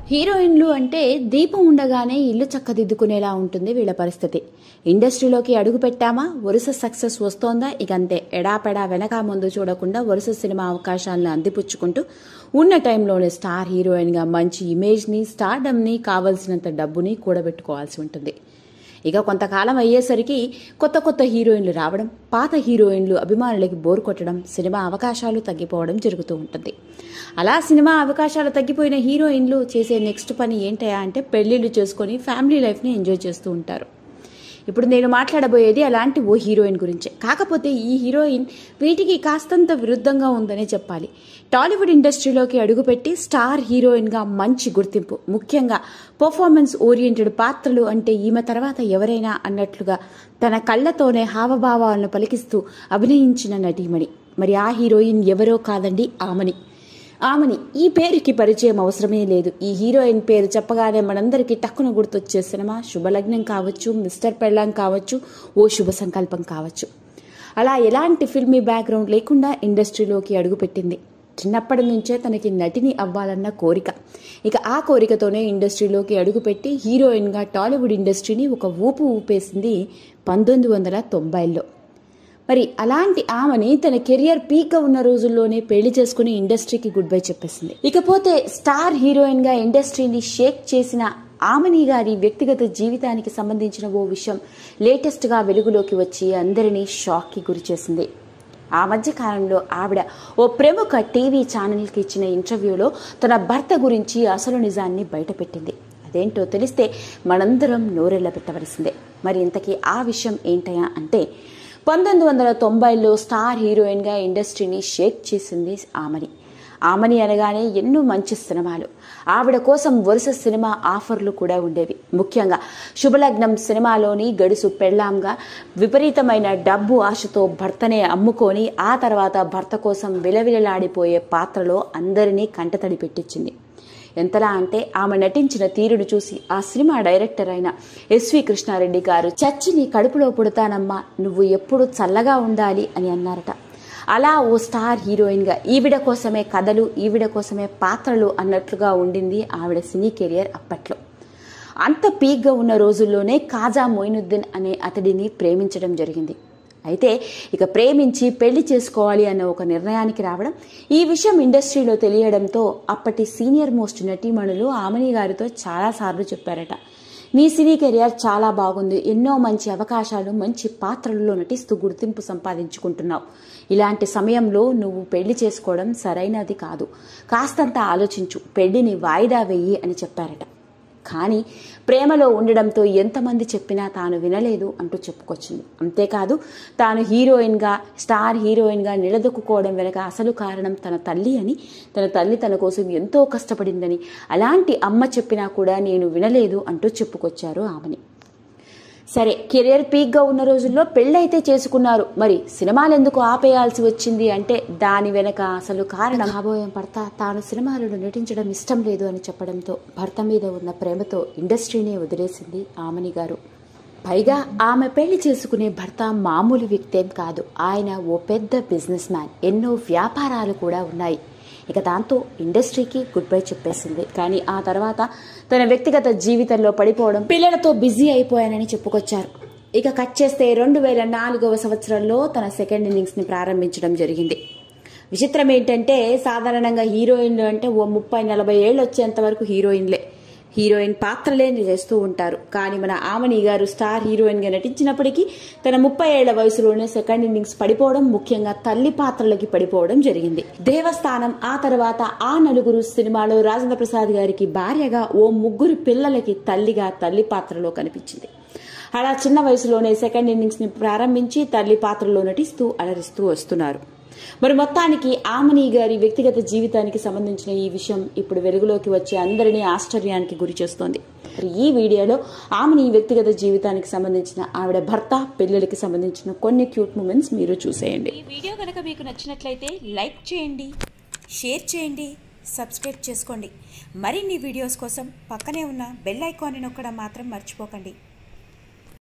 హీరోయిన్లు అంటే దీపం ఉండగానే ఇల్లు చక్కదిద్దుకునేలా ఉంటుంది వీళ్ళ పరిస్థితి. ఇండస్ట్రీలోకి అడుగు పెట్టామా, వరుస సక్సెస్ వస్తోందా, ఇక అంతే ఎడాపెడా వెనక ముందు చూడకుండా వరుస సినిమా అవకాశాలను అందిపుచ్చుకుంటూ ఉన్న టైంలోనే స్టార్ హీరోయిన్గా మంచి ఇమేజ్ని, స్టార్డమ్ని, కావలసినంత డబ్బుని కూడబెట్టుకోవాల్సి ఉంటుంది. ఇక కొంతకాలం అయ్యేసరికి కొత్త హీరోయిన్లు రావడం, పాత హీరోయిన్లు అభిమానులకి బోర్ కొట్టడం, సినిమా అవకాశాలు తగ్గిపోవడం జరుగుతూ ఉంటుంది. అలా సినిమా అవకాశాలు తగ్గిపోయిన హీరోయిన్లు చేసే నెక్స్ట్ పని ఏంటయా అంటే పెళ్లిళ్ళు చేసుకొని ఫ్యామిలీ లైఫ్ని ఎంజాయ్ చేస్తూ ఉంటారు. ఇప్పుడు నేను మాట్లాడబోయేది అలాంటి ఓ హీరోయిన్ గురించే. కాకపోతే ఈ హీరోయిన్ వీటికి కాస్తంత విరుద్ధంగా ఉందనే చెప్పాలి. టాలీవుడ్ ఇండస్ట్రీలోకి అడుగుపెట్టి స్టార్ హీరోయిన్గా మంచి గుర్తింపు, ముఖ్యంగా పర్ఫార్మెన్స్ ఓరియంటెడ్ పాత్రలు అంటే ఈమె తర్వాత ఎవరైనా అన్నట్లుగా తన కళ్లతోనే హావభావాలను పలికిస్తూ అభినయించిన నటీమణి. మరి ఆ హీరోయిన్ ఎవరో కాదండి, ఆమని. ఈ పేరుకి పరిచయం అవసరమే లేదు. ఈ హీరోయిన్ పేరు చెప్పగానే మనందరికీ టక్కున గుర్తొచ్చే సినిమా శుభలగ్నం కావచ్చు, మిస్టర్ పెళ్ళాం కావచ్చు, ఓ శుభ సంకల్పం కావచ్చు. అలా ఎలాంటి ఫిల్మీ బ్యాక్గ్రౌండ్ లేకుండా ఇండస్ట్రీలోకి అడుగుపెట్టింది. చిన్నప్పటి నుంచే తనకి నటిని అవ్వాలన్న కోరిక. ఇక ఆ కోరికతోనే ఇండస్ట్రీలోకి అడుగుపెట్టి హీరోయిన్గా టాలీవుడ్ ఇండస్ట్రీని ఒక ఊపు ఊపేసింది 1990లో. మరి అలాంటి ఆమెని తన కెరియర్ పీక్గా ఉన్న రోజుల్లోనే పెళ్లి చేసుకుని ఇండస్ట్రీకి గుడ్ బై చెప్పేసింది. ఇకపోతే స్టార్ హీరోయిన్గా ఇండస్ట్రీని షేక్ చేసిన ఆమని గారి వ్యక్తిగత జీవితానికి సంబంధించిన ఓ విషయం లేటెస్ట్గా వెలుగులోకి వచ్చి అందరినీ షాక్కి గురి చేసింది. ఆ మధ్య కాలంలో ఆవిడ ఓ ప్రముఖ టీవీ ఛానల్కి ఇచ్చిన ఇంటర్వ్యూలో తన భర్త గురించి అసలు నిజాన్ని బయటపెట్టింది. అదేంటో తెలిస్తే మనందరం నోరెళ్ల పెట్టవలసిందే. మరి ఇంతకీ ఆ విషయం ఏంటయా అంటే 1990లో స్టార్ హీరోయిన్గా ఇండస్ట్రీని షేక్ చేసింది ఆమని అనగానే ఎన్నో మంచి సినిమాలు, ఆవిడ కోసం వరుస సినిమా ఆఫర్లు కూడా ఉండేవి. ముఖ్యంగా శుభలగ్నం సినిమాలోని గడుసు పెళ్ళాంగా విపరీతమైన డబ్బు ఆశతో భర్తనే అమ్ముకొని ఆ తర్వాత భర్త కోసం విలవిలలాడిపోయే పాత్రలో అందరినీ కంటతడి పెట్టించింది. ఎంతలా అంటే ఆమె నటించిన తీరును చూసి ఆ సినిమా డైరెక్టర్ అయిన ఎస్వి కృష్ణారెడ్డి గారు చచ్చి నీ కడుపులో పుడతానమ్మా, నువ్వు ఎప్పుడు చల్లగా ఉండాలి అని అన్నారట. అలా ఓ స్టార్ హీరోయిన్గా ఈవిడ కోసమే కథలు, ఈవిడ కోసమే పాత్రలు అన్నట్లుగా ఉండింది ఆవిడ సినీ కెరియర్ అప్పట్లో. అంత పీక్గా ఉన్న రోజుల్లోనే కాజా మొయినుద్దీన్ అనే అతడిని ప్రేమించడం జరిగింది. అయితే ఇక ప్రేమించి పెళ్లి చేసుకోవాలి అన్న ఒక నిర్ణయానికి రావడం, ఈ విషయం ఇండస్ట్రీలో తెలియడంతో అప్పటి సీనియర్ మోస్ట్ నటీమణులు ఆమని గారితో చాలాసార్లు చెప్పారట, నీ సినీ కెరియర్ చాలా బాగుంది, ఎన్నో మంచి అవకాశాలు, మంచి పాత్రలలో నటిస్తూ గుర్తింపు సంపాదించుకుంటున్నావు, ఇలాంటి సమయంలో నువ్వు పెళ్లి చేసుకోవడం సరైనది కాదు, కాస్తంత ఆలోచించు, పెళ్లిని వాయిదా వేయి అని చెప్పారట. కానీ ప్రేమలో ఉండడంతో ఎంతమంది చెప్పినా తాను వినలేదు అంటూ చెప్పుకొచ్చింది. అంతేకాదు తాను స్టార్ హీరోయిన్గా నిలదొక్కుకోవడం వెనక అసలు కారణం తన తల్లి అని, తన తల్లి తన కోసం ఎంతో కష్టపడిందని, అలాంటి అమ్మ చెప్పినా కూడా నేను వినలేదు అంటూ చెప్పుకొచ్చారు ఆమెని. సరే, కెరియర్ పీక్గా ఉన్న రోజుల్లో పెళ్ళైతే చేసుకున్నారు, మరి సినిమాలు ఎందుకు ఆపేయాల్సి వచ్చింది అంటే దాని వెనక అసలు కారణం కాబోయే భర్త తాను సినిమాలలో నటించడం ఇష్టం లేదు అని చెప్పడంతో భర్త మీద ఉన్న ప్రేమతో ఇండస్ట్రీనే వదిలేసింది ఆమని గారు. పైగా ఆమె పెళ్లి చేసుకునే భర్త మామూలు వ్యక్తేం కాదు, ఆయన ఓ పెద్ద బిజినెస్ మ్యాన్, ఎన్నో వ్యాపారాలు కూడా ఉన్నాయి. ఇక దాంతో ఇండస్ట్రీకి గుడ్ బై చెప్పేసింది. కానీ ఆ తర్వాత తన వ్యక్తిగత జీవితంలో పడిపోవడం, పిల్లలతో బిజీ అయిపోయానని చెప్పుకొచ్చారు. ఇక కట్ చేస్తే 2004వ సంవత్సరంలో తన సెకండ్ ఇన్నింగ్స్ని ప్రారంభించడం జరిగింది. విచిత్రం ఏంటంటే సాధారణంగా హీరోయిన్లు అంటే ఓ 30-40 ఏళ్ళు వచ్చేంత వరకు హీరోయిన్ పాత్రలే చేస్తూ ఉంటారు. కానీ మన ఆమని గారు స్టార్ హీరోయిన్గా నటించినప్పటికీ తన 30 ఏళ్ల వయసులోనే సెకండ్ ఇన్నింగ్స్ పడిపోవడం, ముఖ్యంగా తల్లి పాత్రలకి పడిపోవడం జరిగింది. దేవస్థానం, ఆ తర్వాత ఆ నలుగురు సినిమాలో రాజేంద్ర ప్రసాద్ గారికి భార్యగా, ఓ 3 పిల్లలకి తల్లిగా తల్లి పాత్రలో కనిపించింది. అలా చిన్న వయసులోనే సెకండ్ ఇన్నింగ్స్ ని ప్రారంభించి తల్లి పాత్రలో నటిస్తూ అలరిస్తూ వస్తున్నారు. మరి మొత్తానికి ఆమని గారి వ్యక్తిగత జీవితానికి సంబంధించిన ఈ విషయం ఇప్పుడు వెలుగులోకి వచ్చి అందరినీ ఆశ్చర్యానికి గురి చేస్తోంది. ఈ వీడియోలో ఆమని వ్యక్తిగత జీవితానికి సంబంధించిన ఆవిడ భర్త, పిల్లలకి సంబంధించిన కొన్ని క్యూట్ మూమెంట్స్ మీరు చూసేయండి. ఈ వీడియో కనుక మీకు నచ్చినట్లయితే లైక్ చేయండి, షేర్ చేయండి, సబ్స్క్రైబ్ చేసుకోండి. మరిన్ని వీడియోస్ కోసం పక్కనే ఉన్న బెల్ ఐకాన్ని నొక్కడం మాత్రం మర్చిపోకండి.